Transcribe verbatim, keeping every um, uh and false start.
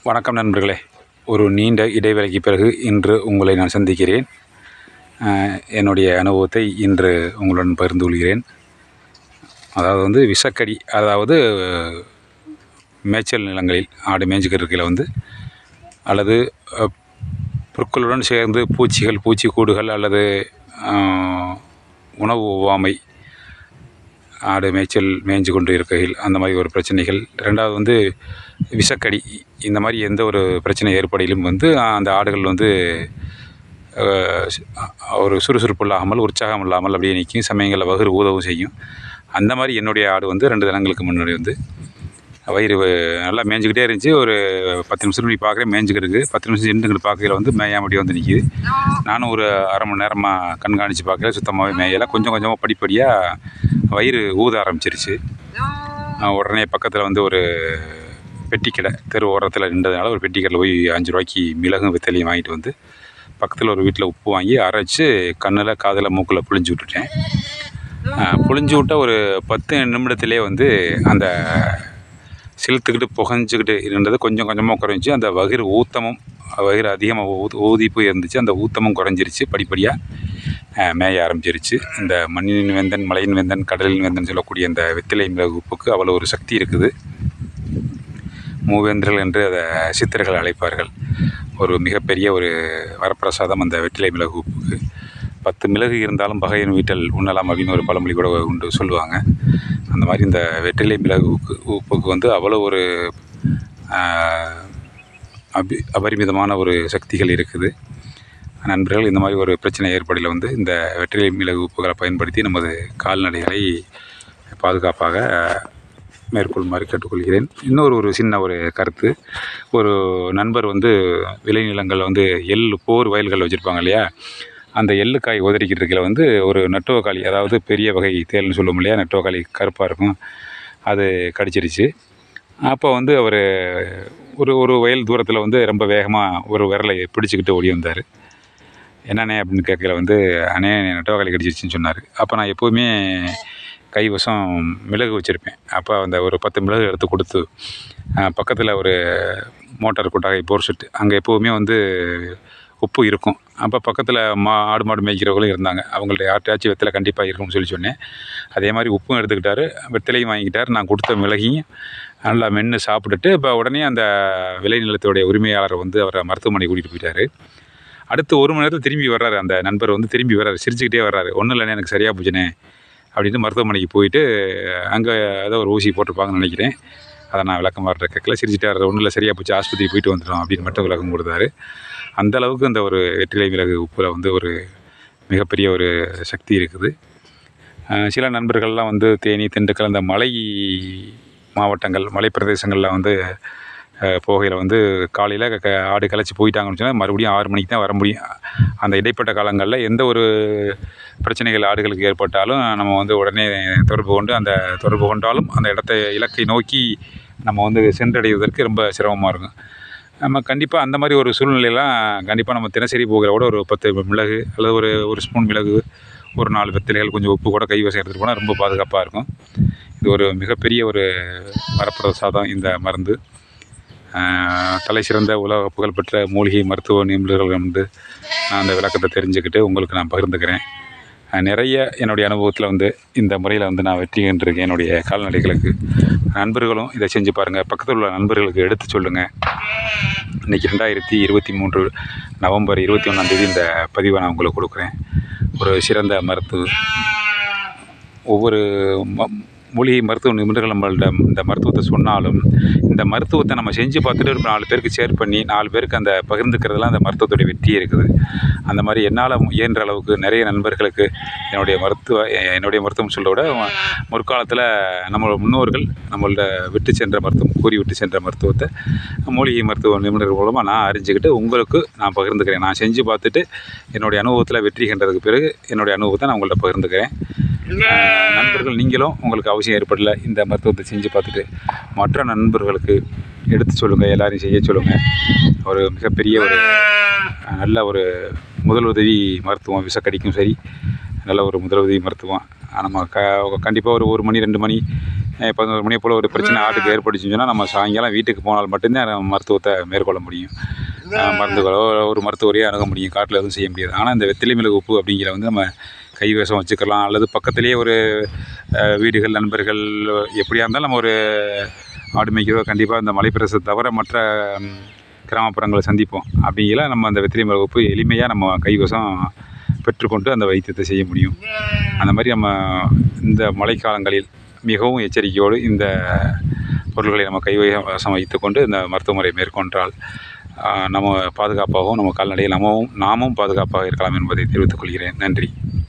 வணக்கம் நண்பர்களே. ஒரு நீண்ட இடைவேளைக்கு பிறகு இன்று உங்களை நான் சந்திக்கிறேன். என்னுடைய அனுபவத்தை இன்று உங்களுடன் பகிர்ந்து கொள்கிறேன். அதாவது வந்து விஷக்கடி, அதாவது மேய்ச்சல் நிலங்களில் ஆடு மேய்ஞ்சிக்கிட்டு இருக்கையில் வந்து அல்லது புற்களுடன் சேர்ந்து பூச்சிகள் பூச்சிக்கூடுகள் அல்லது உணவு ஒவ்வாமை ஆடு மேய்ச்சல் மேய்ஞ்சு கொண்டு இருக்கையில் அந்த மாதிரி ஒரு பிரச்சனைகள். ரெண்டாவது வந்து விஷக்கடி, இந்த மாதிரி எந்த ஒரு பிரச்சனை ஏற்படையிலும் வந்து அந்த ஆடுகள் வந்து ஒரு சுறுசுறுப்பு இல்லாமல் உற்சாகம் இல்லாமல் அப்படியே நிற்கும். சமயங்களில் வயிறு ஊதவும் செய்யும். அந்த மாதிரி என்னுடைய ஆடு வந்து ரெண்டு தினங்களுக்கு முன்னாடி வந்து வயிறு நல்லா மேய்ஞ்சிக்கிட்டே இருந்துச்சு. ஒரு பத்து நிமிஷம் இப்படி பார்க்குறேன், மேய்ஞ்சிக்கிட்டு பத்து நிமிஷம் நின்றுக்கிட்டு பார்க்கையில் வந்து மேயாமடியே வந்து நிற்கிது. நானும் ஒரு அரை மணி நேரமாக கண்காணித்து பார்க்கல, சுத்தமாகவே மேயலை. கொஞ்சம் கொஞ்சமாக படிப்படியாக வயிறு ஊத ஆரம்பிச்சிருச்சு. உடனே பக்கத்தில் வந்து ஒரு பெட்டி கடை தெரு ஓரத்தில் நின்றதுனால ஒரு பெட்டி கடையில் போய் அஞ்சு ரூபாய்க்கு மிளகும் வெத்தலையும் வாங்கிட்டு வந்து பக்கத்தில் ஒரு வீட்டில் உப்பு வாங்கி அரைச்சி கண்ணில் காதில் மூக்கில் புழிஞ்சு விட்டுட்டேன். புழிஞ்சு விட்ட ஒரு பத்து நிமிடத்திலே வந்து அந்த செலுத்துக்கிட்டு புகஞ்சிக்கிட்டு இருந்தது கொஞ்சம் கொஞ்சமாக குறைஞ்சி, அந்த வயிறு ஊத்தமும் வயிறு அதிகமாக ஊ ஊதிப்பு இருந்துச்சு. அந்த ஊத்தமும் குறைஞ்சிருச்சு. படிப்படியாக மேய ஆரம்பிச்சிருச்சு. இந்த மண்ணின் வேந்தன், மலையின் வேந்தன், கடலின் வேந்தன் சொல்லக்கூடிய இந்த வெத்திலை மிளகு உப்புக்கு அவ்வளோ ஒரு சக்தி இருக்குது. மூவேந்தர்கள் என்று அதை சித்தர்கள் அழைப்பார்கள். ஒரு மிகப்பெரிய ஒரு வரப்பிரசாதம் அந்த வெற்றிலை மிளகு உப்புக்கு. பத்து மிளகு இருந்தாலும் பகையின் வீட்டில் உண்ணலாம் அப்படின்னு ஒரு பழமொழி கூட உண்டு சொல்லுவாங்க. அந்த மாதிரி இந்த வெற்றிலை மிளகு உப்பு உப்புக்கு வந்து அவ்வளோ ஒரு அபி அபரிமிதமான ஒரு சக்திகள் இருக்குது. நண்பர்கள், இந்த மாதிரி ஒரு பிரச்சனை ஏற்படையில் வந்து இந்த வெற்றிலை மிளகு உப்புகளை பயன்படுத்தி நமது கால்நடைகளை பாதுகாப்பாக மேற்கொள்ளுமாறு கேட்டுக்கொள்கிறேன். இன்னொரு ஒரு சின்ன ஒரு கருத்து. ஒரு நண்பர் வந்து விளைநிலங்களில் வந்து எள் போர் வயல்கள் வச்சுருப்பாங்க இல்லையா, அந்த எள்ளுக்காய் உதறிக்கிட்டு இருக்கையில் வந்து ஒரு நட்டுவக்காளி, அதாவது பெரிய வகை தேல்னு சொல்லுவோம் இல்லையா, நட்டுவக்காளி கருப்பாக இருக்கும், அது கடிச்சிருச்சு. அப்போ வந்து அவர் ஒரு ஒரு வயல் தூரத்தில் வந்து ரொம்ப வேகமாக ஒரு விரலை பிடிச்சிக்கிட்டு ஓடி வந்தார். என்னண்ணே அப்படின்னு கேட்கல வந்து, அண்ணே நட்டுவக்காளி கடிச்சிருச்சுன்னு சொன்னார். அப்போ நான் எப்போவுமே கைவசம் மிளகு வச்சுருப்பேன். அப்போ அந்த ஒரு பத்து மிளகு எடுத்து கொடுத்து பக்கத்தில் ஒரு மோட்டார் கொட்டாகை போர் செட்டு, அங்கே எப்போவுமே வந்து உப்பு இருக்கும். அப்போ பக்கத்தில் மா ஆடு மாடு மேய்க்கிறவங்களும் இருந்தாங்க. அவங்கள்ட்ட யார்ட்டாச்சும் வெத்தலை கண்டிப்பாக இருக்கும்னு சொல்லி சொன்னேன். அதே மாதிரி உப்பும் எடுத்துக்கிட்டாரு, வெத்தலையும் வாங்கிக்கிட்டார். நான் கொடுத்த மிளகையும் நல்லா மென்று சாப்பிட்டுட்டு இப்போ உடனே அந்த விளைநிலத்துடைய உரிமையாளர் வந்து அவரை மருத்துவமனை கூட்டிகிட்டு போயிட்டார். அடுத்து ஒரு மணி நேரத்தில் திரும்பி வர்றாரு. அந்த நண்பர் வந்து திரும்பி வர்றாரு, சிரிச்சுக்கிட்டே வர்றாரு. ஒன்றும் இல்லைண்ணே, எனக்கு சரியாக போச்சுண்ணே அப்படின்னு மருத்துவமனைக்கு போயிட்டு அங்கே ஏதோ ஒரு ஊசி போட்டிருப்பாங்கன்னு நினைக்கிறேன். அதை நான் விளக்கம் வர்ற கேட்கல, சிரிச்சுட்டே வர்றாரு. ஒன்றும் இல்லை, சரியாக போச்சு, ஆஸ்பத்திரி போயிட்டு வந்துடும் அப்படின்னு மட்டும் விளக்கம் கொடுத்தாரு. அந்தளவுக்கு அந்த ஒரு வெற்றிலை மிளகு உப்பில் வந்து ஒரு மிகப்பெரிய ஒரு சக்தி இருக்குது. சில நண்பர்கள்லாம் வந்து தேனி, திண்டுக்கல், அந்த மலை மாவட்டங்கள், மலை பிரதேசங்களில் வந்து போகையில் வந்து காலையில் க ஆடு களைச்சி போயிட்டாங்கன்னு சொன்னால் மறுபடியும் ஆறு மணிக்கு தான் வர முடியும். அந்த இடைப்பட்ட காலங்களில் எந்த ஒரு பிரச்சனைகள் ஆடுகளுக்கு ஏற்பட்டாலும் நம்ம வந்து உடனே தொடர்பு கொண்டு, அந்த தொடர்பு கொண்டாலும் அந்த இடத்த இலக்கை நோக்கி நம்ம வந்து சென்றடைவதற்கு ரொம்ப சிரமமாக இருக்கும். நம்ம கண்டிப்பாக அந்த மாதிரி ஒரு சூழ்நிலையெல்லாம் கண்டிப்பாக நம்ம தினசரி போகிற கூட ஒரு பத்து மிளகு அல்லது ஒரு ஒரு ஸ்பூன் மிளகு, ஒரு நாலு வெத்தலைகள், கொஞ்சம் உப்பு கூட கைவசம் எடுத்துகிட்டு போனால் ரொம்ப பாதுகாப்பாக இருக்கும். இது ஒரு மிகப்பெரிய ஒரு வரப்பிரசாதம் இந்த மருந்து. தலை சிறந்த உலக புகழ்பெற்ற மூலிகை மருத்துவ நிபுணர்கள் வந்து நான் அந்த விளக்கத்தை தெரிஞ்சுக்கிட்டு உங்களுக்கு நான் பகிர்ந்துக்கிறேன். நிறைய என்னுடைய அனுபவத்தில் வந்து இந்த முறையில் வந்து நான் வெற்றி கண்டிருக்கேன் என்னுடைய கால்நடைகளுக்கு. நண்பர்களும் இதை செஞ்சு பாருங்கள், பக்கத்தில் உள்ள நண்பர்களுக்கு எடுத்து சொல்லுங்கள். இன்றைக்கி ரெண்டாயிரத்தி இருபத்தி மூன்று நவம்பர் இருபத்தி ஒன்றாந்தேதி இந்த பதிவை நான் உங்களுக்கு கொடுக்குறேன். ஒரு சிறந்த மருத்துவ ஒவ்வொரு ம மூலிகை மருத்துவ நிபுணர்கள் நம்மள்ட இந்த மருத்துவத்தை சொன்னாலும், இந்த மருத்துவத்தை நம்ம செஞ்சு பார்த்துட்டு ஒரு நாலு பேருக்கு ஷேர் பண்ணி நாலு பேருக்கு அந்த பகிர்ந்துக்கிறதுலாம் அந்த மருத்துவத்துடைய வெற்றி இருக்குது. அந்த மாதிரி என்னால் இயன்ற அளவுக்கு நிறைய நண்பர்களுக்கு என்னுடைய மருத்துவ என்னுடைய மருத்துவம் சொல்ல விட முற்காலத்தில் நம்மளோட முன்னோர்கள் நம்மளோட விட்டு சென்ற மருத்துவம், கூறி விட்டு சென்ற மருத்துவத்தை மூலிகை மருத்துவ நிபுணர்கள் மூலமாக நான் அறிஞ்சிக்கிட்டு உங்களுக்கு நான் பகிர்ந்துக்கிறேன். நான் செஞ்சு பார்த்துட்டு என்னுடைய அனுபவத்தில் வெற்றி கண்டதுக்கு பிறகு என்னுடைய அனுபவத்தை நான் உங்கள்கிட்ட பகிர்ந்துக்கிறேன். நண்பர்கள், நீங்களும் உங்களுக்கு அவசியம் ஏற்படல இந்த மருத்துவத்தை செஞ்சு பார்த்துட்டு மற்ற நண்பர்களுக்கு எடுத்து சொல்லுங்கள், எல்லாரையும் செய்ய சொல்லுங்கள். ஒரு மிகப்பெரிய ஒரு நல்ல ஒரு முதலுதவி மருத்துவம், விஷக்கடிக்கும் சரி நல்ல ஒரு முதலுதவி மருத்துவம். நம்ம க கண்டிப்பாக ஒரு ஒரு மணி ரெண்டு மணி பதினோரு மணி போல் ஒரு பிரச்சனை ஆட்டுக்கு ஏற்பட்டுச்சுன்னு சொன்னால் நம்ம சாயங்காலம் வீட்டுக்கு போனால் மட்டும்தான் நம்ம மருத்துவத்தை மேற்கொள்ள முடியும். மருந்துகளோ ஒரு மருத்துவரையோ அணுக முடியும், காட்டில் எதுவும் செய்ய முடியாது. ஆனால் இந்த வெற்றிலை மிளகு உப்பு அப்படிங்கிற வந்து நம்ம கைவசம் வச்சுக்கலாம். அல்லது பக்கத்துலேயே ஒரு வீடுகள், நண்பர்கள், எப்படியா இருந்தாலும் நம்ம ஒரு ஆடு மேய்க்கிறோ கண்டிப்பாக இந்த மலைப்பிரதேசத்தை தவிர மற்ற கிராமப்புறங்களை சந்திப்போம். அப்படிங்கிற நம்ம அந்த வெற்றிலை மிளகு உப்பு எளிமையாக நம்ம கைவசம் பெற்றுக்கொண்டு அந்த வைத்தியத்தை செய்ய முடியும். அந்த மாதிரி நம்ம இந்த மழைக்காலங்களில் மிகவும் எச்சரிக்கையோடு இந்த பொருள்களை நம்ம கைவசம் வைத்துக்கொண்டு இந்த மருத்துவ முறை மேற்கொண்டால் நம்ம பாதுகாப்பாகவும் நம்ம கால்நடையை நம்மவும் நாமும் பாதுகாப்பாக இருக்கலாம் என்பதை தெரிவித்துக் கொள்கிறேன். நன்றி.